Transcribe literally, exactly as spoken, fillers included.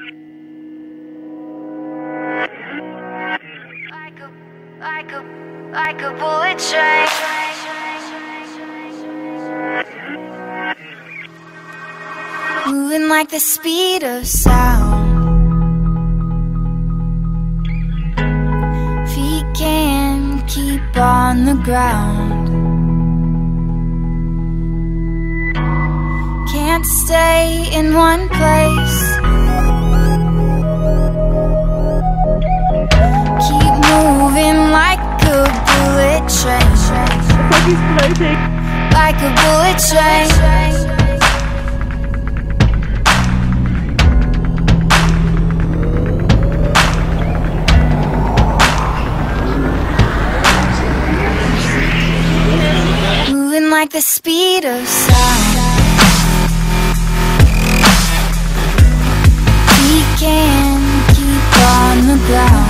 Like a, like a, like a bullet train. Moving like the speed of sound. Feet can't keep on the ground. Can't stay in one place. Keep moving like a bullet train. He's floating. Like a bullet train. Moving like the speed of sound. We can't keep on the ground.